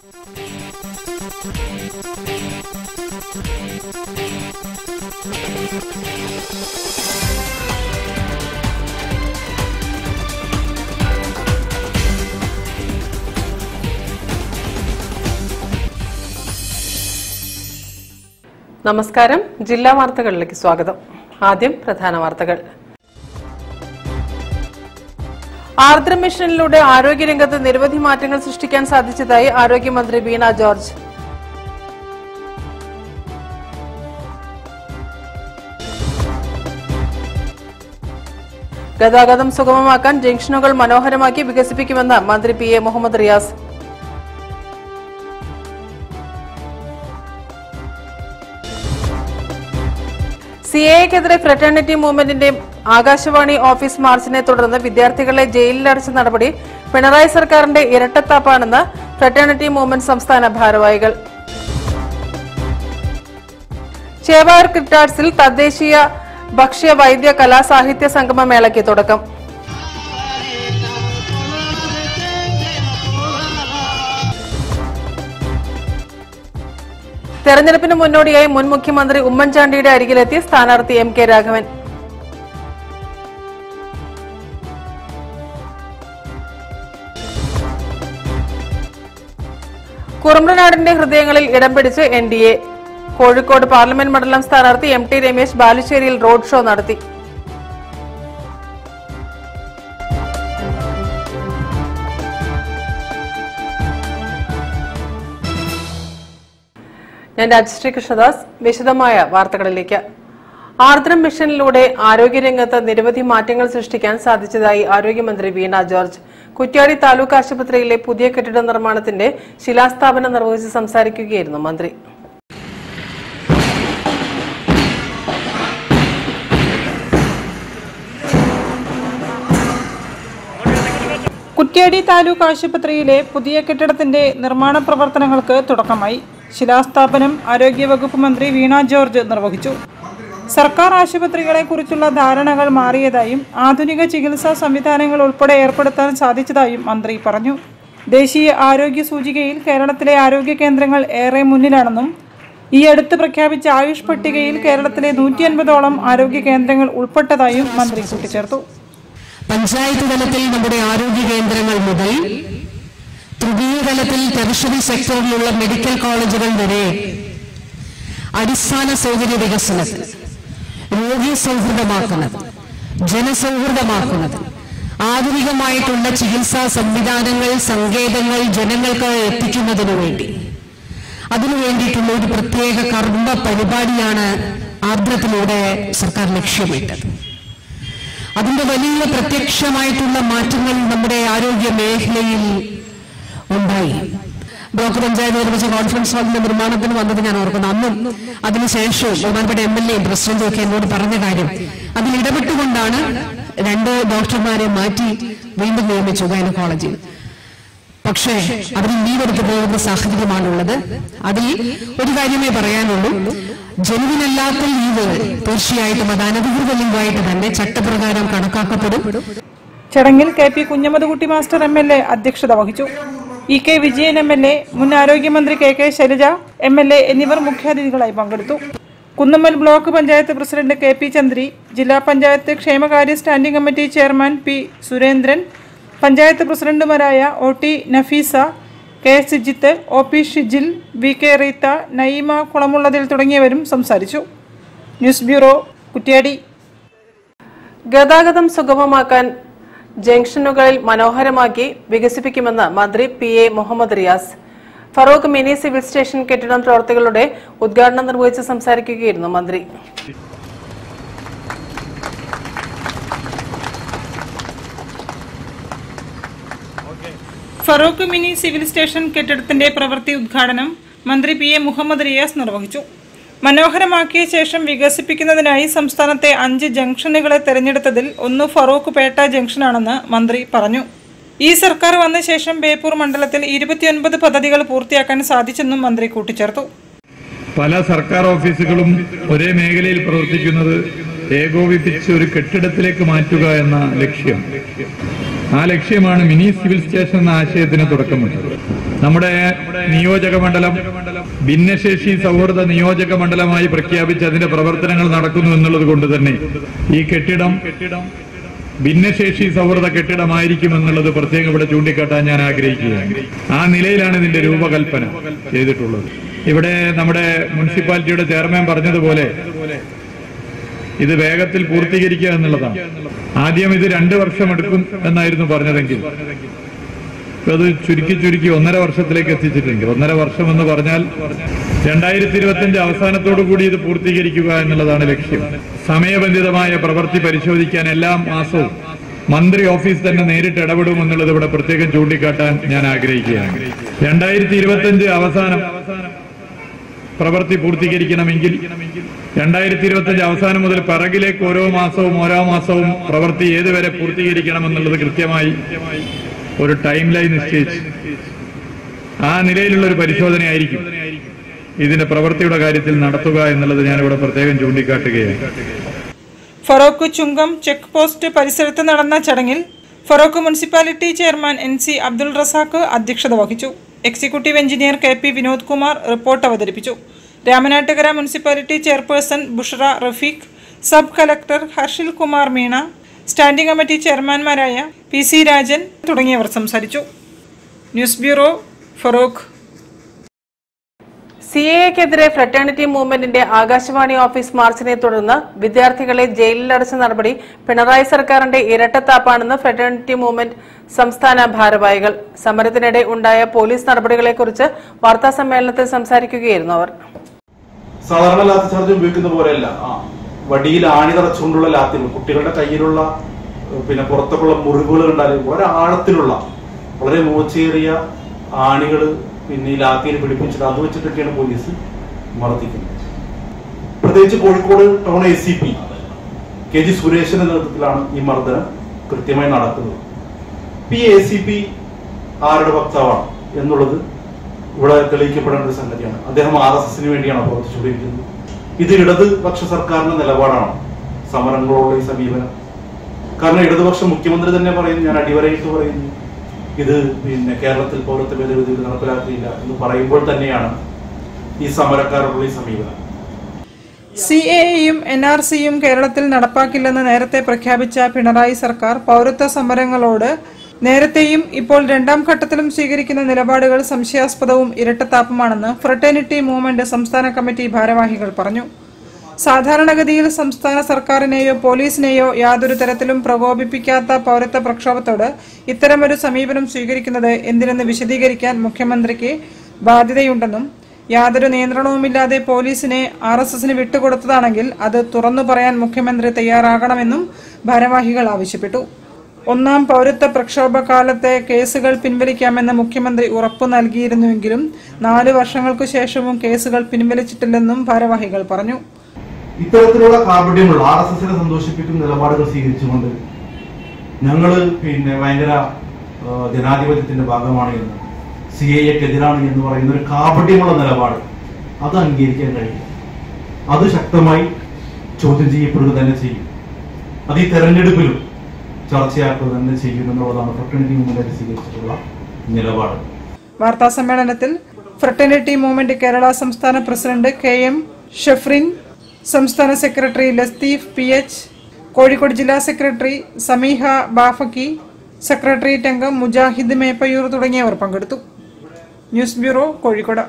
നമസ്കാരം. ജില്ലാ വാർത്തകളിലേക്ക് സ്വാഗതം. ആദ്യം പ്രധാന വാർത്തകൾ. ആർദ്ര മിഷനിലൂടെ ആരോഗ്യരംഗത്ത് നിരവധി മാറ്റങ്ങൾ സൃഷ്ടിക്കാൻ സാധിച്ചതായി ആരോഗ്യമന്ത്രി വീണ ജോർജ്. ഗതാഗതം സുഗമമാക്കാൻ ജംഗ്ഷനുകൾ മനോഹരമാക്കി വികസിപ്പിക്കുമെന്ന് മന്ത്രി PA മുഹമ്മദ് റിയാസ്. CAA-ക്കെതിരെ ഫ്രറ്റേണിറ്റി മൂവ്മെന്റിന്റെ ആകാശവാണി ഓഫീസ് മാർച്ചിനെ തുടർന്ന് വിദ്യാർത്ഥികളെ ജയിലിലടച്ച നടപടി പിണറായി സർക്കാരിന്റെ ഇരട്ടത്താപ്പാണെന്ന് ഫ്രറ്റേണിറ്റി മൂവ്മെന്റ് സംസ്ഥാന ഭാരവാഹികൾ. ചേവായൂർ ക്രിറ്റാർട്സിൽ തദ്ദേശീയ ഭക്ഷ്യ വൈദ്യ കലാ സാഹിത്യ സംഗമ മേളയ്ക്ക് തുടക്കം. തെരഞ്ഞെടുപ്പിന് മുന്നോടിയായി മുൻ മുഖ്യമന്ത്രി ഉമ്മൻചാണ്ടിയുടെ അരികിലെത്തി സ്ഥാനാർത്ഥി MK രാഘവൻ. കുറുമ്പ്രനാടിന്റെ ഹൃദയങ്ങളിൽ ഇടം പിടിച്ച് NDA. കോഴിക്കോട് പാർലമെന്റ് മണ്ഡലം സ്ഥാനാർത്ഥി MT രമേശ് ബാലുശ്ശേരിയിൽ റോഡ് ഷോ നടത്തി. ഞാൻ രാജശ്രീ കൃഷ്ണദാസ്. വിശദമായ വാർത്തകളിലേക്ക്. ആർദ്രം മിഷനിലൂടെ ആരോഗ്യരംഗത്ത് നിരവധി മാറ്റങ്ങൾ സൃഷ്ടിക്കാൻ സാധിച്ചതായി ആരോഗ്യമന്ത്രി വീണ ജോർജ്. കുറ്റ്യാടി താലൂക്ക് ആശുപത്രിയിലെ പുതിയ കെട്ടിട നിർമ്മാണത്തിന്റെ ശിലാസ്ഥാപനം നിർവഹിച്ച് സംസാരിക്കുകയായിരുന്നു മന്ത്രി. കുറ്റ്യാടി താലൂക്ക് ആശുപത്രിയിലെ പുതിയ കെട്ടിടത്തിന്റെ നിർമ്മാണ പ്രവർത്തനങ്ങൾക്ക് തുടക്കമായി. ശിലാസ്ഥാപനം ആരോഗ്യവകുപ്പ് മന്ത്രി വീണ ജോർജ് നിർവഹിച്ചു. സർക്കാർ ആശുപത്രികളെ കുറിച്ചുള്ള ധാരണകൾ മാറിയതായും ആധുനിക ചികിത്സാ സംവിധാനങ്ങൾ ഉൾപ്പെടെ ഏർപ്പെടുത്താൻ സാധിച്ചതായും മന്ത്രി പറഞ്ഞു. ദേശീയ ആരോഗ്യ സൂചികയിൽ കേരളത്തിലെ ആരോഗ്യ കേന്ദ്രങ്ങൾ ഏറെ മുന്നിലാണെന്നും ഈ അടുത്ത് പ്രഖ്യാപിച്ച ആയുഷ് പട്ടികയിൽ കേരളത്തിലെ 150ഓളം ആരോഗ്യ കേന്ദ്രങ്ങൾ ഉൾപ്പെട്ടതായും മന്ത്രി കൂട്ടിച്ചേർത്തു. പഞ്ചായത്ത് തലത്തിൽ നമ്മുടെ ആരോഗ്യ കേന്ദ്രങ്ങൾ മുതൽ തൃതീയ തലത്തിൽ ടെറിഷറി സെക്ടറിലുള്ള മെഡിക്കൽ കോളേജുകൾ വരെ അടിസ്ഥാന സൗകര്യ വികസനത്തിൽ രോഗി സൗഹൃദമാക്കുന്നത്, ജനസൗഹൃദമാക്കുന്നത്, ആധുനികമായിട്ടുള്ള ചികിത്സാ സംവിധാനങ്ങൾ, സങ്കേതങ്ങൾ ജനങ്ങൾക്ക് എത്തിക്കുന്നതിനു വേണ്ടി അതിനു വേണ്ടിയിട്ടുള്ള ഒരു പ്രത്യേക കർമ്മ പരിപാടിയാണ് ആർദ്രത്തിലൂടെ സർക്കാർ ലക്ഷ്യമിട്ടത്. അതിന്റെ വലിയ പ്രത്യക്ഷമായിട്ടുള്ള മാറ്റങ്ങൾ നമ്മുടെ ആരോഗ്യ മേഖലയിൽ ഉണ്ടായി. ബ്ലോക്ക് പഞ്ചായത്ത് നിർമ്മിച്ച കോൺഫറൻസ് ഹാളിന്റെ നിർമ്മാണത്തിന് വന്നത് ഞാൻ ഓർക്കുന്നു. അന്നും അതിനുശേഷവും ബഹുമാനപ്പെട്ട MLA പ്രസിഡന്റും ഒക്കെ എന്നോട് പറഞ്ഞ കാര്യം, അതിൽ ഇടപെട്ടുകൊണ്ടാണ് 2 ഡോക്ടർമാരെ മാറ്റി വീണ്ടും നിയമിച്ചു ഗൈനക്കോളജിയിൽ. പക്ഷേ അവർ ലീവെടുത്ത് പോകുന്ന സാഹചര്യമാണുള്ളത്. അതിൽ ഒരു കാര്യമേ പറയാനുള്ളൂ, ജനുവിനല്ലാത്ത ലീവുകൾ തീർച്ചയായിട്ടും അത് അനധികൃത ലീവായിട്ട് തന്നെ ചട്ടപ്രകാരം കണക്കാക്കപ്പെടും. ചടങ്ങിൽ KP കുഞ്ഞമ്മദ്കുട്ടി മാസ്റ്റർ MLA അധ്യക്ഷത വഹിച്ചു. EK വിജയൻ MLA, മുൻ ആരോഗ്യമന്ത്രി KK ശൈലജ MLA എന്നിവർ മുഖ്യാതിഥികളായി പങ്കെടുത്തു. Kunnummal block panchayat president KP Chandri, ജില്ലാ പഞ്ചായത്ത് ക്ഷേമകാര്യ standing committee chairman P Surendran, panchayat പ്രസിഡന്റുമാരായ OT Nafeesa, K Sijith, OP Shijil, VK Reetha, നയിമ Kulamullathil തുടങ്ങിയവരും സംസാരിച്ചു. News bureau, Kuttiady. ഗതാഗതം സുഗമമാക്കാൻ ജംഗ്ഷനുകളിൽ മനോഹരമാക്കി വികസിപ്പിക്കുമെന്ന് മന്ത്രി PA Muhammad Riyas. Farook mini civil station കെട്ടിടം പ്രവർത്തികളുടെ ഉദ്ഘാടനം നിർവഹിച്ച് സംസാരിക്കുകയായിരുന്നു മന്ത്രി. ഫറൂഖ് മിനി സിവിൽ സ്റ്റേഷൻ കെട്ടിടത്തിന്റെ പ്രവൃത്തി ഉദ്ഘാടനം മന്ത്രി PA മുഹമ്മദ് റിയാസ് നിർവഹിച്ചു. മനോഹരമാക്കിയ ശേഷം വികസിപ്പിക്കുന്നതിനായി സംസ്ഥാനത്തെ 5 ജംഗ്ഷനുകളെ തെരഞ്ഞെടുത്തതിൽ ഒന്ന് ഫറൂഖ് പേട്ട ജംഗ്ഷനാണെന്ന് മന്ത്രി പറഞ്ഞു. ഈ സർക്കാർ വന്ന ശേഷം ബേപ്പൂർ മണ്ഡലത്തിൽ 29 പദ്ധതികൾ പൂർത്തിയാക്കാൻ സാധിച്ചെന്നും മന്ത്രി കൂട്ടിച്ചേർത്തു. പല സർക്കാർ ഓഫീസുകളും ഒരേ മേഖലയിൽ പ്രവർത്തിക്കുന്നത് ഏകോപിപ്പിച്ച് ഒരു കെട്ടിടത്തിലേക്ക് മാറ്റുക എന്ന ലക്ഷ്യം, ആ ലക്ഷ്യമാണ് മിനി സിവിൽ സ്റ്റേഷൻ എന്ന ആശയത്തിന് തുടക്കമിട്ടത്. നമ്മുടെ നിയോജക മണ്ഡലം ഭിന്നശേഷി സൗഹൃദ നിയോജക മണ്ഡലമായി പ്രഖ്യാപിച്ച് അതിന്റെ പ്രവർത്തനങ്ങൾ നടക്കുന്നു എന്നുള്ളത് കൊണ്ട് തന്നെ ഈ കെട്ടിടം ഭിന്നശേഷി സൗഹൃദ കെട്ടിടമായിരിക്കും എന്നുള്ളത് പ്രത്യേകം ഇവിടെ ചൂണ്ടിക്കാട്ടാൻ ഞാൻ ആഗ്രഹിക്കുകയാണ്. ആ നിലയിലാണ് ഇതിന്റെ രൂപകൽപ്പന ചെയ്തിട്ടുള്ളത്. ഇവിടെ നമ്മുടെ മുനിസിപ്പാലിറ്റിയുടെ ചെയർമാൻ പറഞ്ഞതുപോലെ ഇത് വേഗത്തിൽ പൂർത്തീകരിക്കുക എന്നുള്ളതാണ്. ആദ്യം ഇത് 2 വർഷം എടുക്കും എന്നായിരുന്നു പറഞ്ഞതെങ്കിൽ അത് ചുരുക്കി 1.5 വർഷത്തിലേക്ക് എത്തിച്ചിട്ടുണ്ട്. 1.5 വർഷം എന്ന് പറഞ്ഞാൽ 2025 അവസാനത്തോടു കൂടി ഇത് പൂർത്തീകരിക്കുക എന്നുള്ളതാണ് ലക്ഷ്യം. സമയബന്ധിതമായ പ്രവൃത്തി പരിശോധിക്കാൻ എല്ലാ മാസവും മന്ത്രി ഓഫീസ് തന്നെ നേരിട്ട് ഇടപെടും എന്നുള്ളത് ഇവിടെ പ്രത്യേകം ചൂണ്ടിക്കാട്ടാൻ ഞാൻ ആഗ്രഹിക്കുകയാണ്. 2025 അവസാനം പ്രവൃത്തി പൂർത്തീകരിക്കണമെങ്കിൽ 2025 അവസാനം മുതൽ പിറകിലേക്ക് ഓരോ മാസവും പ്രവൃത്തി ഏതുവരെ പൂർത്തീകരിക്കണം എന്നുള്ളത് കൃത്യമായി ഒരു ടൈം ലൈൻ നിശ്ചയിച്ച് ആ നിലയിലുള്ള ഒരു പരിശോധനയായിരിക്കും ഇതിന്റെ പ്രവൃത്തിയുടെ കാര്യത്തിൽ നടത്തുക എന്നുള്ളത് ഞാനിവിടെ പ്രത്യേകം ചൂണ്ടിക്കാട്ടുകയാണ്. ഫറോക്ക് ചുങ്കം ചെക്ക് പോസ്റ്റ് പരിസരത്ത് നടന്ന ചടങ്ങിൽ Feroke municipality chairman NC Abdul Razak അധ്യക്ഷത വഹിച്ചു. Executive engineer KP Vinod Kumar report അവതരിപ്പിച്ചു. Ramanattukara municipality chairperson Bushra Rafeeq, sub collector Harshil Kumar Meena, standing committee ചെയർമാൻമാരായ PC രാജൻ തുടങ്ങിയവർ സംസാരിച്ചു. News bureau, Feroke. CAA-ക്കെതിരെ ഫ്രറ്റേണിറ്റി മൂവ്മെന്റിന്റെ ആകാശവാണി ഓഫീസ് മാർച്ചിനെ തുടർന്ന് വിദ്യാർത്ഥികളെ ജയിലിലടച്ച നടപടി പിണറായി സർക്കാരിന്റെ ഇരട്ടത്താപ്പാണെന്ന് ഫ്രറ്റേണിറ്റി മൂവ്മെന്റ് സംസ്ഥാന ഭാരവാഹികൾ. സമരത്തിനിടെ ഉണ്ടായ പോലീസ് നടപടികളെക്കുറിച്ച് വാർത്താസമ്മേളനത്തിൽ സംസാരിക്കുകയായിരുന്നു അവർ. സാധാരണ ലാത്തി ചാർജ് ഉപയോഗിക്കുന്ന പോലെയല്ല, വടിയിൽ ആണി തറച്ചുകൊണ്ടുള്ള ലാത്തികൾ, കുട്ടികളുടെ കയ്യിലുള്ള പുറത്തൊക്കെയുള്ള മുറിവുകൾ ഉണ്ടായാലും വളരെ ആഴത്തിലുള്ള വളരെ മൂർച്ചയേറിയ ആണികൾ ഈ ലാത്തിയിൽ പിടിപ്പിച്ചിട്ട് അത് വെച്ചിട്ടൊക്കെയാണ് പോലീസ് മർദ്ദിക്കുന്നത്. പ്രത്യേകിച്ച് കോഴിക്കോട് ടൗൺ ACP KG സുരേഷിന്റെ നേതൃത്വത്തിലാണ് ഈ മർദ്ദനം കൃത്യമായി നടക്കുന്നത്. ഈ ACP ആരുടെ വക്താവാണ് എന്നുള്ളത് ഇവിടെ തെളിയിക്കപ്പെടേണ്ട ഒരു സംഗതിയാണ്. അദ്ദേഹം RSSന് വേണ്ടിയാണ് പ്രവർത്തിച്ചുകൊണ്ടിരിക്കുന്നത്. ഇത് ഇടതുപക്ഷ സർക്കാരിന്റെ നിലപാടാണ് സമരങ്ങളോടുള്ള ഈ സമീപനം. കാരണം ഇടതുപക്ഷ മുഖ്യമന്ത്രി തന്നെ പറയുന്നു, ഞാൻ അടിവരയിട്ട് പറയുന്നു, ഇത് കേരളത്തിൽ പൗരത്വ ഭേദഗതി നടപ്പിലാക്കിയില്ല എന്ന് പറയുമ്പോൾ തന്നെയാണ് ഈ സമരക്കാരോടുള്ള ഈ സമീപനം. CAA-യും NRC-യും കേരളത്തിൽ നടപ്പാക്കില്ലെന്ന് നേരത്തെ പ്രഖ്യാപിച്ച പിണറായി സർക്കാർ പൗരത്വ സമരങ്ങളോട് നേരത്തെയും ഇപ്പോൾ 2ാം ഘട്ടത്തിലും സ്വീകരിക്കുന്ന നിലപാടുകൾ സംശയാസ്പദവും ഇരട്ടത്താപ്പുമാണെന്ന് ഫ്രറ്റേണിറ്റി മൂവ്മെന്റ് സംസ്ഥാന കമ്മിറ്റി ഭാരവാഹികൾ പറഞ്ഞു. സാധാരണഗതിയിൽ സംസ്ഥാന സർക്കാരിനെയോ പോലീസിനെയോ യാതൊരു തരത്തിലും പ്രകോപിപ്പിക്കാത്ത പൗരത്വ പ്രക്ഷോഭത്തോട് ഇത്തരമൊരു സമീപനം സ്വീകരിക്കുന്നത് എന്തിനെന്ന് വിശദീകരിക്കാൻ മുഖ്യമന്ത്രിക്ക് ബാധ്യതയുണ്ടെന്നും യാതൊരു നിയന്ത്രണവുമില്ലാതെ പോലീസിനെ RSSന് വിട്ടുകൊടുത്തതാണെങ്കിൽ അത് തുറന്നു പറയാൻ മുഖ്യമന്ത്രി തയ്യാറാകണമെന്നും ഭാരവാഹികൾ ആവശ്യപ്പെട്ടു. 1ാം പൗരത്വ പ്രക്ഷോഭകാലത്തെ കേസുകൾ പിൻവലിക്കാമെന്ന് മുഖ്യമന്ത്രി ഉറപ്പു നൽകിയിരുന്നുവെങ്കിലും 4 വർഷങ്ങൾക്കു ശേഷവും കേസുകൾ പിൻവലിച്ചിട്ടില്ലെന്നും ഭാരവാഹികൾ പറഞ്ഞു. ഇത്തരത്തിലുള്ള കാപട്യമുള്ള RSSനെ സന്തോഷിപ്പിക്കുന്ന നിലപാടുകൾ സ്വീകരിച്ചുകൊണ്ട് ഞങ്ങള് ഭയങ്കര ജനാധിപത്യത്തിന്റെ ഭാഗമാണ് എന്ന്, CAA-ക്കെതിരാണ് എന്ന് പറയുന്ന ഒരു കാപട്യമുള്ള നിലപാട് അത് അംഗീകരിക്കാൻ കഴിയില്ല. അത് ശക്തമായി ചോദ്യം ചെയ്യപ്പെടുക തന്നെ ചെയ്യും. അത് ഈ തെരഞ്ഞെടുപ്പിലും ചർച്ചയാക്കുക തന്നെ ചെയ്യുമെന്നുള്ളതാണ് ഫ്രറ്റേണിറ്റി മൂവ്മെന്റ് സ്വീകരിച്ചിട്ടുള്ള നിലപാട്. വാർത്താ സമ്മേളനത്തിൽ ഫ്രറ്റേണിറ്റി മൂവ്മെന്റ് കേരള സംസ്ഥാന പ്രസിഡന്റ് KM ഷഫ്രിൻ, സംസ്ഥാന സെക്രട്ടറി ലത്തീഫ് PH, കോഴിക്കോട് ജില്ലാ സെക്രട്ടറി സമീഹ ബാഫക്കി, സെക്രട്ടേറിയറ്റ് അംഗം മുജാഹിദ് മേപ്പയൂർ തുടങ്ങിയവർ പങ്കെടുത്തു. News bureau, Kozhikode.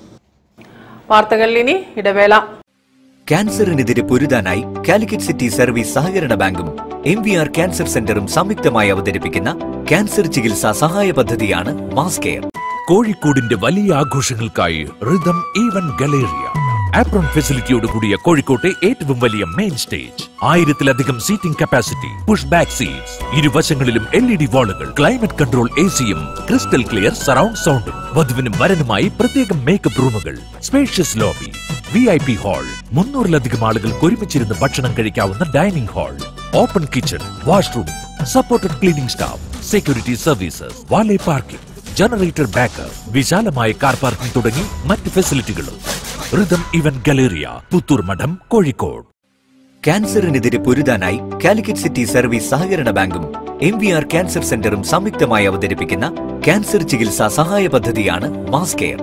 വാർത്തകളിൽ ഇനി ഇടവേള. ക്യാൻസറിനെതിരെ പൊരുതാനായി കാലിക്കറ്റ് സിറ്റി സർവീസ് സഹകരണ ബാങ്കും MVR ക്യാൻസർ സെന്ററും സംയുക്തമായി അവതരിപ്പിക്കുന്ന ക്യാൻസർ ചികിത്സാ സഹായ പദ്ധതിയാണ് മാസ് കെയർ. കോഴിക്കോടിന്റെ വലിയ ആഘോഷങ്ങൾക്കായി റിതം ഈവന്റ് ഗലേറിയ ആപ്രോൺ ഫെസിലിറ്റിയോട് കൂടിയ കോഴിക്കോട്ടെ ഏറ്റവും വലിയ മെയിൻ സ്റ്റേജ്, 1000-ലധികം seating capacity, push back seats, ഇരുവശങ്ങളിലും LED വാളുകൾ, ക്ലൈമറ്റ് കൺട്രോൾ AC-യും ക്രിസ്റ്റൽ ക്ലിയർ സറൗണ്ട് സൗണ്ടും, വധുവിനും വരനുമായി പ്രത്യേകം മേക്കപ്പ് റൂമുകൾ, സ്പേഷ്യസ് ലോബി, VIP ഹാൾ, 300-ലധികം ആളുകൾക്ക് ഒരുമിച്ചിരുന്ന് ഭക്ഷണം കഴിക്കാവുന്ന dining hall, open kitchen, washroom, supported cleaning staff, security services, valet parking, generator backup, വിശാലമായ കാർ പാർക്കിംഗ് തുടങ്ങി മറ്റ് ഫെസിലിറ്റികളും. റിതം ഇവന്റ് ഗലേറിയ, പുത്തൂർ മഠം, കോഴിക്കോട്. ക്യാൻസറിനെതിരെ പൊരുതാനായി കാലിക്കറ്റ് സിറ്റി സർവീസ് സഹകരണ ബാങ്കും MVR ക്യാൻസർ സെന്ററും സംയുക്തമായി അവതരിപ്പിക്കുന്ന ക്യാൻസർ ചികിത്സാ സഹായ പദ്ധതിയാണ് മാസ് കെയർ.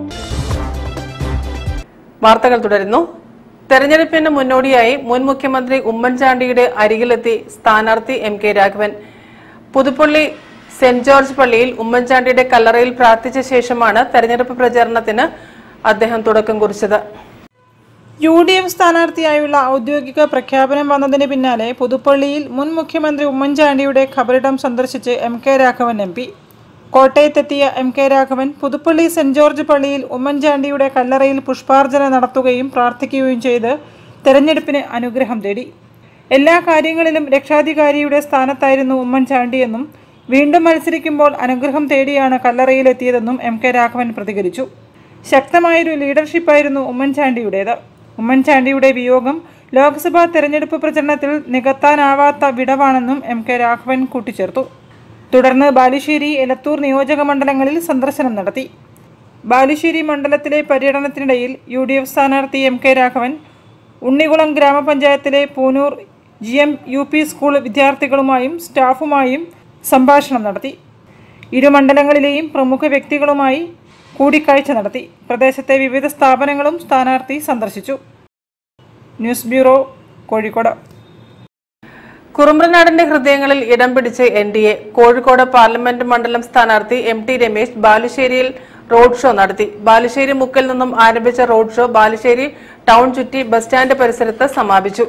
വാർത്തകൾ തുടരുന്നു. തെരഞ്ഞെടുപ്പിന് മുന്നോടിയായി മുൻ മുഖ്യമന്ത്രി ഉമ്മൻചാണ്ടിയുടെ അരികിലെത്തി സ്ഥാനാർത്ഥി MK Raghavan. Puthuppally saint George പള്ളിയിൽ ഉമ്മൻചാണ്ടിയുടെ കല്ലറയിൽ പ്രാർത്ഥിച്ച ശേഷമാണ് തെരഞ്ഞെടുപ്പ് പ്രചാരണത്തിന് അദ്ദേഹം തുടക്കം കുറിച്ചത്. UDF സ്ഥാനാർത്ഥിയായുള്ള ഔദ്യോഗിക പ്രഖ്യാപനം വന്നതിന് പിന്നാലെ പുതുപ്പള്ളിയിൽ മുൻ മുഖ്യമന്ത്രി ഉമ്മൻചാണ്ടിയുടെ ഖബറിടം സന്ദർശിച്ച് MK രാഘവൻ MP. കോട്ടയത്തെത്തിയ MK Raghavan Puthuppally saint George പള്ളിയിൽ ഉമ്മൻചാണ്ടിയുടെ കല്ലറയിൽ പുഷ്പാർച്ചന നടത്തുകയും പ്രാർത്ഥിക്കുകയും ചെയ്ത് തെരഞ്ഞെടുപ്പിന് അനുഗ്രഹം തേടി. എല്ലാ കാര്യങ്ങളിലും രക്ഷാധികാരിയുടെ സ്ഥാനത്തായിരുന്നു ഉമ്മൻചാണ്ടിയെന്നും വീണ്ടും മത്സരിക്കുമ്പോൾ അനുഗ്രഹം തേടിയാണ് കല്ലറയിലെത്തിയതെന്നും MK രാഘവൻ പ്രതികരിച്ചു. ശക്തമായൊരു ലീഡർഷിപ്പായിരുന്നു ഉമ്മൻചാണ്ടിയുടേത്. ഉമ്മൻചാണ്ടിയുടെ വിയോഗം ലോക്സഭാ തെരഞ്ഞെടുപ്പ് പ്രചരണത്തിൽ നികത്താനാവാത്ത വിടവാണെന്നും MK രാഘവൻ കൂട്ടിച്ചേർത്തു. തുടർന്ന് ബാലുശ്ശേരി, എലത്തൂർ നിയോജക മണ്ഡലങ്ങളിൽ സന്ദർശനം നടത്തി. ബാലുശ്ശേരി മണ്ഡലത്തിലെ പര്യടനത്തിനിടയിൽ UDF സ്ഥാനാർത്ഥി MK രാഘവൻ ഉണ്ണികുളം ഗ്രാമപഞ്ചായത്തിലെ പൂനൂർ GM UP സ്കൂൾ വിദ്യാർത്ഥികളുമായും സ്റ്റാഫുമായും സംഭാഷണം നടത്തി. ഇരു മണ്ഡലങ്ങളിലെയും പ്രമുഖ വ്യക്തികളുമായി കൂടിക്കാഴ്ച നടത്തി. പ്രദേശത്തെ വിവിധ സ്ഥാപനങ്ങളും സ്ഥാനാർത്ഥി സന്ദർശിച്ചു. News bureau, Kozhikode. കുറുമ്പ്രനാടിന്റെ ഹൃദയങ്ങളിൽ ഇടം പിടിച്ച് NDA. കോഴിക്കോട് പാർലമെന്റ് മണ്ഡലം സ്ഥാനാർത്ഥി MT രമേശ് ബാലുശ്ശേരിയിൽ റോഡ് ഷോ നടത്തി. ബാലുശ്ശേരി മുക്കിൽ നിന്നും ആരംഭിച്ച റോഡ് ഷോ ബാലുശ്ശേരി ടൗൺ ചുറ്റി ബസ് സ്റ്റാൻഡ് പരിസരത്ത് സമാപിച്ചു.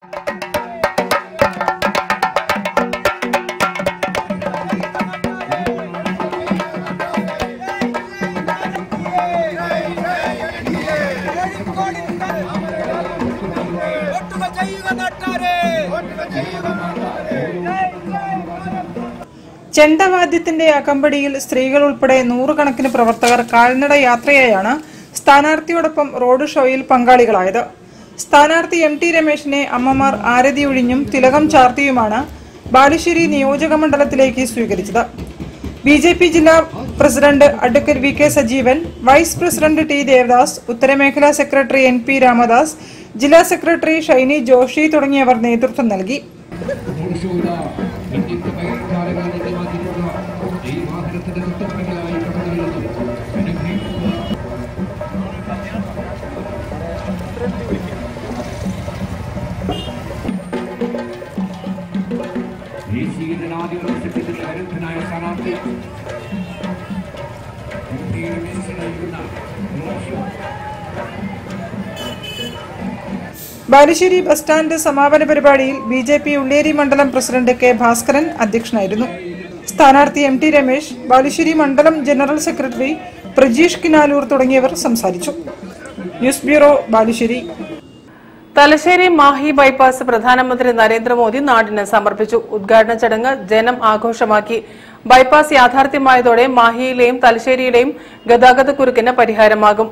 ചെണ്ടവാദ്യത്തിന്റെ അകമ്പടിയിൽ സ്ത്രീകൾ ഉൾപ്പെടെ നൂറുകണക്കിന് പ്രവർത്തകർ കാൽനട യാത്രയായാണ് സ്ഥാനാർത്ഥിയോടൊപ്പം റോഡ് ഷോയിൽ പങ്കാളികളായത്. സ്ഥാനാർത്ഥി MT രമേശിനെ അമ്മമാർ ആരതി ഒഴിഞ്ഞും തിലകം ചാർത്തിയുമാണ് ബാലുശ്ശേരി നിയോജക മണ്ഡലത്തിലേക്ക് സ്വീകരിച്ചത്. BJP ജില്ലാ president advocate VK Sajeevan, vice president T Devadas, ഉത്തരമേഖലാ സെക്രട്ടറി NP രാമദാസ്, ജില്ലാ സെക്രട്ടറി ഷൈനി ജോഷി തുടങ്ങിയവർ നേതൃത്വം നൽകി. ബാലുശ്ശേരി ബസ് സ്റ്റാൻഡ് സമാപന പരിപാടിയിൽ BJP ഉള്ളേരി മണ്ഡലം പ്രസിഡന്റ് K ഭാസ്കരൻ അധ്യക്ഷനായിരുന്നു. സ്ഥാനാർത്ഥി MT രമേശ്, ബാലുശ്ശേരി മണ്ഡലം ജനറൽ സെക്രട്ടറി പ്രജീഷ് കിനാലൂർ തുടങ്ങിയവർ സംസാരിച്ചു. News bureau, Balussery. Thalassery Mahe bypass പ്രധാനമന്ത്രി നരേന്ദ്രമോദി നാടിന് സമർപ്പിച്ചു. ഉദ്ഘാടന ചടങ്ങ് ജനം ആഘോഷമാക്കി. ബൈപ്പാസ് യാഥാർത്ഥ്യമായതോടെ മാഹിയിലെയും തലശ്ശേരിയിലെയും ഗതാഗതക്കുരുക്കിന് പരിഹാരമാകും.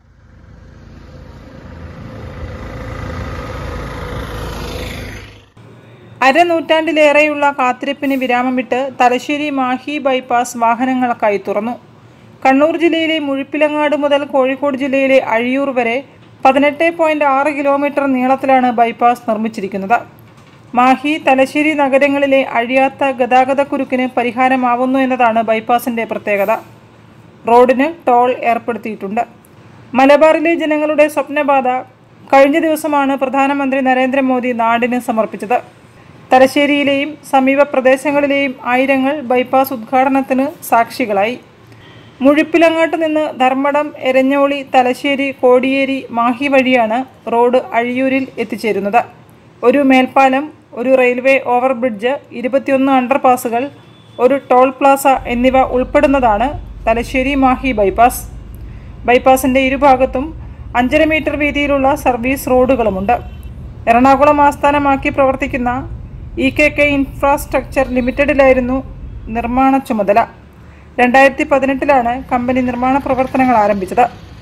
അരനൂറ്റാണ്ടിലേറെയുള്ള കാത്തിരിപ്പിന് വിരാമമിട്ട് തലശ്ശേരി മാഹി ബൈപ്പാസ് വാഹനങ്ങൾക്കായി തുറന്നു. കണ്ണൂർ ജില്ലയിലെ മുഴുപ്പിലങ്ങാട് മുതൽ കോഴിക്കോട് ജില്ലയിലെ അഴിയൂർ വരെ 18.6 കിലോമീറ്റർ നീളത്തിലാണ് ബൈപ്പാസ് നിർമ്മിച്ചിരിക്കുന്നത്. മാഹി, തലശ്ശേരി നഗരങ്ങളിലെ അഴിയാത്ത ഗതാഗതക്കുരുക്കിന് പരിഹാരമാവുന്നു എന്നതാണ് ബൈപ്പാസിന്റെ പ്രത്യേകത. റോഡിന് ടോൾ ഏർപ്പെടുത്തിയിട്ടുണ്ട്. മലബാറിലെ ജനങ്ങളുടെ സ്വപ്നപാത കഴിഞ്ഞ ദിവസമാണ് പ്രധാനമന്ത്രി നരേന്ദ്രമോദി നാടിന് സമർപ്പിച്ചത്. തലശ്ശേരിയിലെയും സമീപ പ്രദേശങ്ങളിലെയും ആയിരങ്ങൾ ബൈപ്പാസ് ഉദ്ഘാടനത്തിന് സാക്ഷികളായി. മുഴുപ്പിലങ്ങാട്ട് നിന്ന് ധർമ്മടം, എരഞ്ഞോളി, തലശ്ശേരി, കോടിയേരി, മാഹി വഴിയാണ് റോഡ് അഴിയൂരിൽ എത്തിച്ചേരുന്നത്. ഒരു മേൽപ്പാലം, ഒരു റെയിൽവേ ഓവർബ്രിഡ്ജ്, 21 അണ്ടർപാസുകൾ, ഒരു ടോൾ പ്ലാസ എന്നിവ ഉൾപ്പെടുന്നതാണ് തലശ്ശേരി മാഹി ബൈപ്പാസ്. ബൈപ്പാസിന്റെ ഇരുഭാഗത്തും 5.5 മീറ്റർ വീതിയിലുള്ള സർവീസ് റോഡുകളുമുണ്ട്. എറണാകുളം ആസ്ഥാനമാക്കി പ്രവർത്തിക്കുന്ന EKK ഇൻഫ്രാസ്ട്രക്ചർ ലിമിറ്റഡിലായിരുന്നു നിർമ്മാണ ചുമതല. 2018 കമ്പനി നിർമ്മാണ പ്രവർത്തനങ്ങൾ ആരംഭിച്ചത്.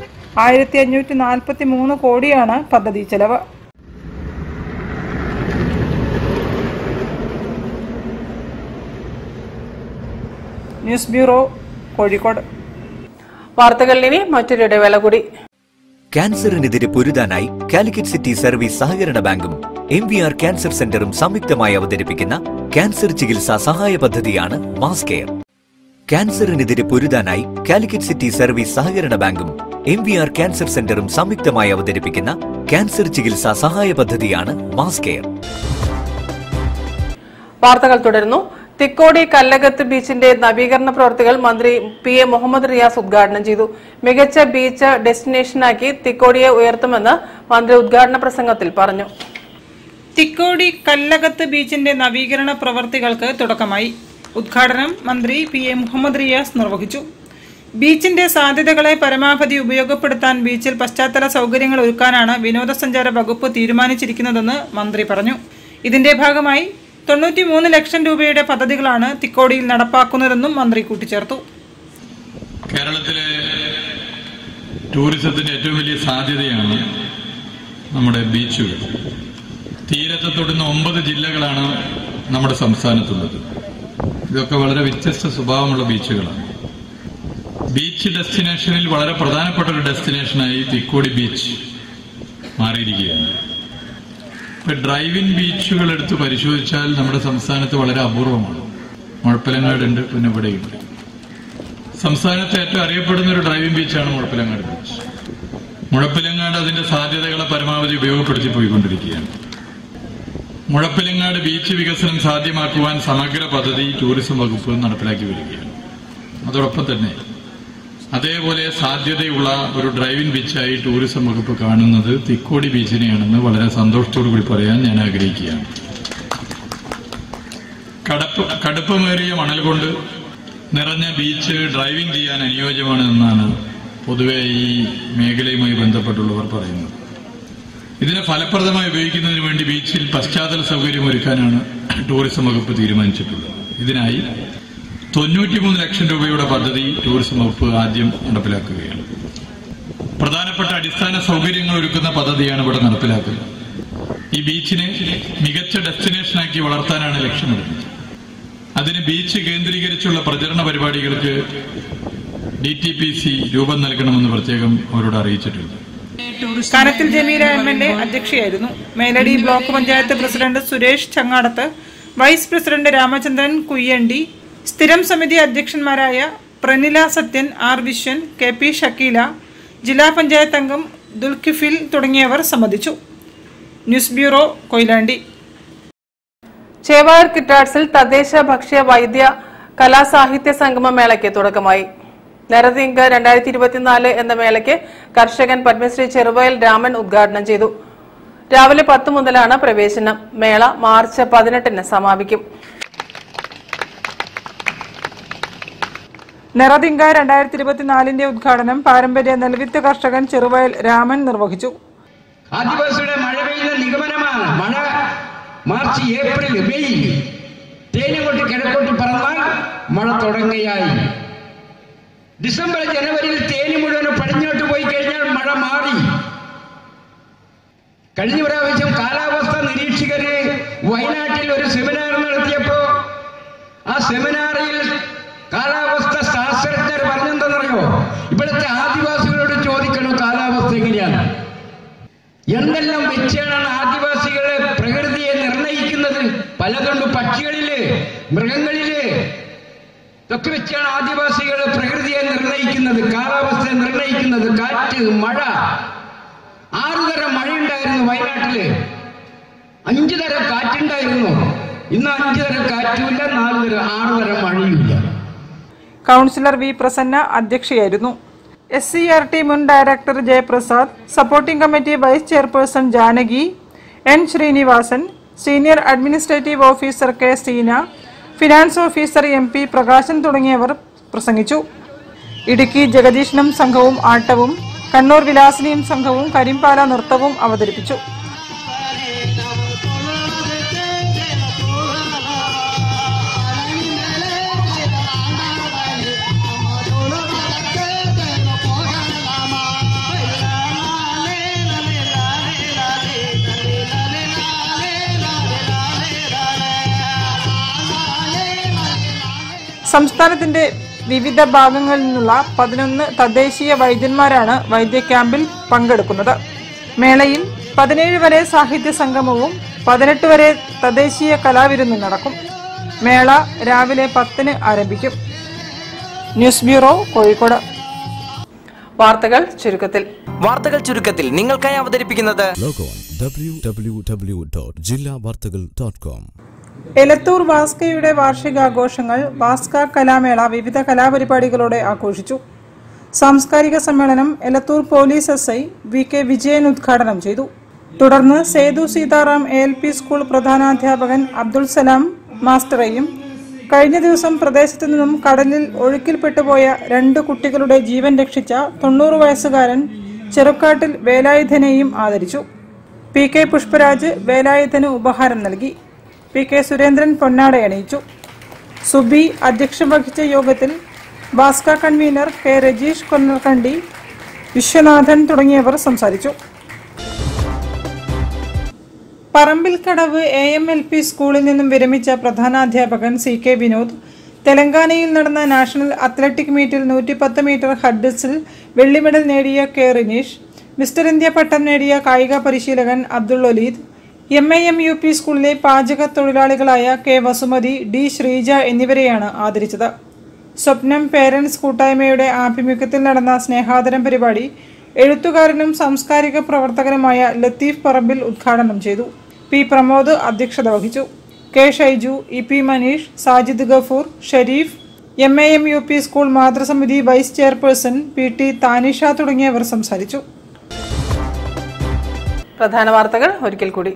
1543 കോടിയാണ് പദ്ധതി ചെലവ്. News bureau, Kozhikode. വാർത്തകളിൽ ഇനി മറ്റൊരു ഇടവേള കൂടി. ക്യാൻസറിനെതിരെ പൊരുതാനായി കാലിക്കറ്റ് സിറ്റി സർവീസ് സഹകരണ ബാങ്കും MVR ക്യാൻസർ സെന്ററും സംയുക്തമായി അവതരിപ്പിക്കുന്ന ക്യാൻസർ ചികിത്സാ സഹായ പദ്ധതിയാണ് മാസ് കെയർ. ക്യാൻസറിനെതിരെ പൊരുതാനായി കാലിക്കറ്റ് സിറ്റി സർവീസ് സഹകരണ ബാങ്കും MVR ക്യാൻസർ സെന്ററും സംയുക്തമായി അവതരിപ്പിക്കുന്ന ക്യാൻസർ ചികിത്സാ സഹായ പദ്ധതിയാണ് മാസ് കെയർ. വാർത്തകൾ തുടരുന്നു. തിക്കോടി കല്ലകത്ത് ബീച്ചിന്റെ നവീകരണ പ്രവൃത്തികൾ മന്ത്രി PA മുഹമ്മദ് റിയാസ് ഉദ്ഘാടനം ചെയ്തു. മികച്ച ബീച്ച് ഡെസ്റ്റിനേഷനാക്കി തിക്കോടിയെ ഉയർത്തുമെന്ന് മന്ത്രി ഉദ്ഘാടന പ്രസംഗത്തിൽ പറഞ്ഞു. തിക്കോടി കല്ലകത്ത് ബീച്ചിന്റെ നവീകരണ പ്രവൃത്തികൾക്ക് തുടക്കമായി. ഉദ്ഘാടനം മന്ത്രി PA മുഹമ്മദ് റിയാസ് നിർവഹിച്ചു. ബീച്ചിന്റെ സാധ്യതകളെ പരമാവധി ഉപയോഗപ്പെടുത്താൻ ബീച്ചിൽ പശ്ചാത്തല സൗകര്യങ്ങൾ ഒരുക്കാനാണ് വിനോദസഞ്ചാര വകുപ്പ് തീരുമാനിച്ചിരിക്കുന്നതെന്ന് മന്ത്രി പറഞ്ഞു. ഇതിന്റെ ഭാഗമായി 93 ലക്ഷം രൂപയുടെ പദ്ധതികളാണ് തിക്കോടിയിൽ നടപ്പാക്കുന്നതെന്നും മന്ത്രി കൂട്ടിച്ചേർത്തു. കേരളത്തിലെ ടൂറിസത്തിന്റെ ഏറ്റവും വലിയ സാധ്യതയാണ് നമ്മുടെ ബീച്ചുകൾ. തീരത്ത് തൊടുന്ന 9 ജില്ലകളാണ് നമ്മുടെ സംസ്ഥാനത്തുള്ളത്. ഇതൊക്കെ വളരെ വ്യത്യസ്ത സ്വഭാവമുള്ള ബീച്ചുകളാണ്. ബീച്ച് ഡെസ്റ്റിനേഷനിൽ വളരെ പ്രധാനപ്പെട്ട ഒരു ഡെസ്റ്റിനേഷനായി തിക്കോടി ബീച്ച് മാറിയിരിക്കുകയാണ്. ഇപ്പൊ ഡ്രൈവിൻ ബീച്ചുകൾ എടുത്ത് പരിശോധിച്ചാൽ നമ്മുടെ സംസ്ഥാനത്ത് വളരെ അപൂർവമാണ്. മുഴപ്പിലങ്ങാടുണ്ട്, പിന്നെ ഇവിടെയുണ്ട്. സംസ്ഥാനത്ത് ഏറ്റവും അറിയപ്പെടുന്ന ഒരു ഡ്രൈവിംഗ് ബീച്ചാണ് മുഴപ്പിലങ്ങാട് ബീച്ച്. മുഴപ്പിലങ്ങാട് അതിന്റെ സാധ്യതകളെ പരമാവധി ഉപയോഗപ്പെടുത്തി പോയിക്കൊണ്ടിരിക്കുകയാണ്. മുഴപ്പിലങ്ങാട് ബീച്ച് വികസനം സാധ്യമാക്കുവാൻ സമഗ്ര പദ്ധതി ടൂറിസം വകുപ്പ് നടപ്പിലാക്കി വരികയാണ്. അതോടൊപ്പം തന്നെ അതേപോലെ സാധ്യതയുള്ള ഒരു ഡ്രൈവിംഗ് ബീച്ചായി ടൂറിസം വകുപ്പ് കാണുന്നത് തിക്കോടി ബീച്ചിനെയാണെന്ന് വളരെ സന്തോഷത്തോടു കൂടി പറയാൻ ഞാൻ ആഗ്രഹിക്കുകയാണ്. കടുപ്പമേറിയ മണൽ കൊണ്ട് നിറഞ്ഞ ബീച്ച് ഡ്രൈവിംഗ് ചെയ്യാൻ അനുയോജ്യമാണ് എന്നാണ് പൊതുവെ ഈ മേഖലയുമായി ബന്ധപ്പെട്ടുള്ളവർ പറയുന്നത്. ഇതിനെ ഫലപ്രദമായി ഉപയോഗിക്കുന്നതിന് വേണ്ടി ബീച്ചിൽ പശ്ചാത്തല സൗകര്യം ഒരുക്കാനാണ് ടൂറിസം വകുപ്പ് തീരുമാനിച്ചിട്ടുള്ളത്. ഇതിനായി 93 ലക്ഷം രൂപയുടെ പദ്ധതി ടൂറിസം വകുപ്പ് ആദ്യം നടപ്പിലാക്കുകയാണ്. പ്രധാനപ്പെട്ട അടിസ്ഥാന സൗകര്യങ്ങൾ ഒരുക്കുന്ന പദ്ധതിയാണ് ഇവിടെ നടപ്പിലാക്കുന്നത്. ഈ ബീച്ചിനെ മികച്ച ഡെസ്റ്റിനേഷനാക്കി വളർത്താനാണ് ലക്ഷ്യമിടുന്നത്. അതിന് ബീച്ച് കേന്ദ്രീകരിച്ചുള്ള പ്രചരണ പരിപാടികൾക്ക് DTPC രൂപം നൽകണമെന്ന് പ്രത്യേകം അവരോട് അറിയിച്ചിട്ടുണ്ട്. കാനത്തിൽ ജമീല MLA അധ്യക്ഷയായിരുന്നു. Meladi block panchayat president Suresh Changadath, vice president Ramachandran Kuyyandi, സ്ഥിരം സമിതി അധ്യക്ഷന്മാരായ പ്രനില സത്യൻ, R വിശ്വൻ, KP ഷക്കീല, ജില്ലാ പഞ്ചായത്ത് അംഗം ദുൽഖിഫിൽ തുടങ്ങിയവർ സംബന്ധിച്ചു. News bureau, Koyilandy. ചേവായൂർ കിറ്റാഡ്സിൽ തദ്ദേശ ഭക്ഷ്യ വൈദ്യ കലാസാഹിത്യ സംഗമ മേളയ്ക്ക് തുടക്കമായി. നരതിങ്ക 2024 എന്ന മേളയ്ക്ക് കർഷകൻ പത്മശ്രീ ചെറുവയൽ രാമൻ ഉദ്ഘാടനം ചെയ്തു. രാവിലെ 10 മുതലാണ് പ്രവേശനം. മേള മാർച്ച് 18 സമാപിക്കും. നരതിങ്ക 2024 ഉദ്ഘാടനം പാരമ്പര്യ നെൽവിത്ത് കർഷകൻ ചെറുവയൽ രാമൻ നിർവഹിച്ചു. ആദിവാസിയുടെ മഴ പെയ്യുന്ന നിഗമനമാണ്. മഴ മാർച്ച്, ഏപ്രിൽ, മെയ് തേനിങ്ങോട്ട് കിഴക്കോട്ട് പറന്നാൽ മഴ തുടങ്ങുകയായി. ഡിസംബർ, ജനുവരിയിൽ തേനി മുഴുവൻ പടിഞ്ഞോട്ട് പോയി കഴിഞ്ഞാൽ മഴ മാറി. കഴിഞ്ഞ പ്രാവശ്യം കാലാവസ്ഥ നിരീക്ഷകര് വയനാട്ടിൽ ഒരു സെമിനാർ നടത്തിയപ്പോ ആ സെമിനാറിൽ കാലാവസ്ഥ ശാസ്ത്രജ്ഞർ പറഞ്ഞെന്തെന്നറിയോ? ഇവിടുത്തെ ആദിവാസികളോട് ചോദിക്കണം കാലാവസ്ഥ എങ്ങനെയാണ്, എന്തെല്ലാം വെച്ചാണ് ആദിവാസികളെ പ്രകൃതിയെ നിർണയിക്കുന്നത്. പലതുണ്ട്, പക്ഷികളില്, മൃഗങ്ങളില്, ഇതൊക്കെ വെച്ചാണ് ആദിവാസികൾ പ്രകൃതിയെ നിർണയിക്കുന്നത്, കാലാവസ്ഥയെ നിർണയിക്കുന്നത്. കാറ്റ്, മഴ, 6 തരം മഴയുണ്ടായിരുന്നു വയനാട്ടില്, 5 തരം കാറ്റുണ്ടായിരുന്നു. ഇന്ന് 5 തരം കാറ്റുമില്ല, 6 തരം മഴയുമില്ല. കൗൺസിലർ വി പ്രസന്ന അധ്യക്ഷയായിരുന്നു. SCRT മുൻ director Jayaprasad, supporting committee vice chairperson Janaki, N Srinivasan, senior administrative officer K Seena, finance officer MP Prakashan തുടങ്ങിയവർ പ്രസംഗിച്ചു. ഇടുക്കി ജഗദീഷനും സംഘവും ആട്ടവും, കണ്ണൂർ വിലാസിനിയും സംഘവും കരിമ്പാല നൃത്തവും അവതരിപ്പിച്ചു. സംസ്ഥാനത്തിന്റെ വിവിധ ഭാഗങ്ങളിൽ നിന്നുള്ള 11 തദ്ദേശീയ വൈദ്യന്മാരാണ് വൈദ്യ ക്യാമ്പിൽ പങ്കെടുക്കുന്നത്. മേളയിൽ 17 വരെ സാഹിത്യ സംഗമവും 18 വരെ തദ്ദേശീയ കലാവിരുന്ന് നടക്കും. മേള രാവിലെ 10-ന് ആരംഭിക്കും. News bureau, Kozhikode. വാർത്തകൾ ചുരുക്കത്തിൽ നിങ്ങൾക്കായി അവതരിപ്പിക്കുന്നത് www.jillavartagal.com. എലത്തൂർ വാസ്കയുടെ വാർഷികാഘോഷങ്ങൾ വാസ്ക കലാമേള വിവിധ കലാപരിപാടികളോടെ ആഘോഷിച്ചു. സാംസ്കാരിക സമ്മേളനം Elathur police SI VK Vijayan ഉദ്ഘാടനം ചെയ്തു. തുടർന്ന് സേതു സീതാറാം ALP സ്കൂൾ പ്രധാനാധ്യാപകൻ അബ്ദുൾ സലാം മാസ്റ്ററെയും കഴിഞ്ഞ ദിവസം പ്രദേശത്തു നിന്നും കടലിൽ ഒഴുക്കിൽപ്പെട്ടുപോയ 2 കുട്ടികളുടെ ജീവൻ രക്ഷിച്ച 90 വയസ്സുകാരൻ ചെറുക്കാട്ടിൽ വേലായുധനെയും ആദരിച്ചു. PK പുഷ്പരാജ് വേലായുധന് ഉപഹാരം നൽകി. PK സുരേന്ദ്രൻ പൊന്നാടയണിയിച്ചു. സുബി അധ്യക്ഷം വഹിച്ച യോഗത്തിൽ വാസ്ക കൺവീനർ K രജീഷ് കൊന്നർകണ്ടി, വിശ്വനാഥൻ തുടങ്ങിയവർ സംസാരിച്ചു. പറമ്പിൽക്കടവ് AMLP സ്കൂളിൽ നിന്നും വിരമിച്ച പ്രധാനാധ്യാപകൻ CK വിനോദ് തെലങ്കാനയിൽ നടന്ന നാഷണൽ അത്ലറ്റിക് മീറ്റിൽ 110 മീറ്റർ ഹഡിൽസിൽ വെള്ളി മെഡൽ നേടിയ K റിനീഷ്, മിസ്റ്റർ ഇന്ത്യ പട്ടം നേടിയ കായിക പരിശീലകൻ അബ്ദുൾ ഒലീദ്, MIM UP സ്കൂളിലെ പാചക തൊഴിലാളികളായ K വസുമതി, D ശ്രീജ എന്നിവരെയാണ് ആദരിച്ചത്. സ്വപ്നം പേരൻസ് കൂട്ടായ്മയുടെ ആഭിമുഖ്യത്തിൽ നടന്ന സ്നേഹാദരം പരിപാടി എഴുത്തുകാരനും സാംസ്കാരിക പ്രവർത്തകനുമായ ലത്തീഫ് പറമ്പിൽ ഉദ്ഘാടനം ചെയ്തു. P പ്രമോദ് അധ്യക്ഷത വഹിച്ചു. K Shaiju, EP Maneesh, Sajid Gafoor, Sharif, MIM UP school മാതൃസമിതി വൈസ് ചെയർപേഴ്സൺ PT താനിഷ തുടങ്ങിയവർ സംസാരിച്ചു. പ്രധാന വാർത്തകൾ ഒരിക്കൽ കൂടി.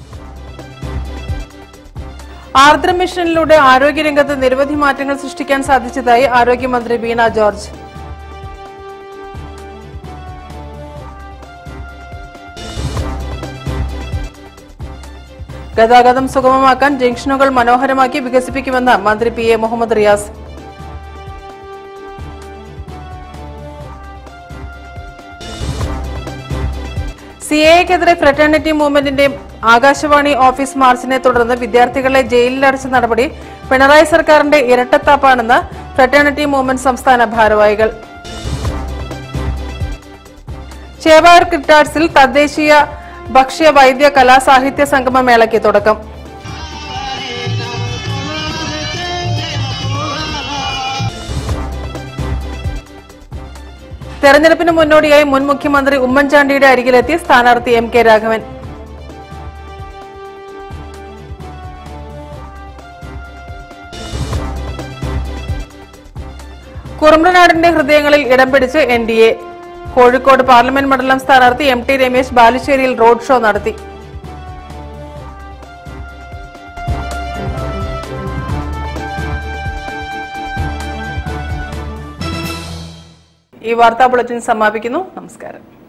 ആർദ്രം മിഷനിലൂടെ ആരോഗ്യരംഗത്ത് നിരവധി മാറ്റങ്ങൾ സൃഷ്ടിക്കാൻ സാധിച്ചതായി ആരോഗ്യമന്ത്രി വീണ ജോർജ്. ഗതാഗതം സുഗമമാക്കാൻ ജംഗ്ഷനുകൾ മനോഹരമാക്കി വികസിപ്പിക്കുമെന്ന് മന്ത്രി PA മുഹമ്മദ് റിയാസ്. CAA-ക്കെതിരെ ഫ്രറ്റേണിറ്റി മൂവ്മെന്റിന്റെ ആകാശവാണി ഓഫീസ് മാർച്ചിനെ തുടർന്ന് വിദ്യാർത്ഥികളെ ജയിലിലടച്ച നടപടി പിണറായി സർക്കാരിന്റെ ഇരട്ടത്താപ്പാണെന്ന് ഫ്രറ്റേണിറ്റി മൂവ്മെന്റ് സംസ്ഥാന ഭാരവാഹികൾ. ചേവായൂർ കിറ്റാർട്സിൽ തദ്ദേശീയ ഭക്ഷ്യ വൈദ്യ കലാസാഹിത്യ സംഗമ മേളയ്ക്ക് തുടക്കം. തെരഞ്ഞെടുപ്പിന് മുന്നോടിയായി മുൻ മുഖ്യമന്ത്രി ഉമ്മൻചാണ്ടിയുടെ അരികിലെത്തി സ്ഥാനാർത്ഥി MK രാഘവൻ. കുറുമ്പ്രനാടിന്റെ ഹൃദയങ്ങളിൽ ഇടം പിടിച്ച് NDA. കോഴിക്കോട് പാർലമെന്റ് മണ്ഡലം സ്ഥാനാർത്ഥി MT രമേശ് ബാലുശ്ശേരിയിൽ റോഡ് ഷോ നടത്തി. ഈ വാർത്താ ബുള്ളറ്റിൻ സമാപിക്കുന്നു. നമസ്കാരം.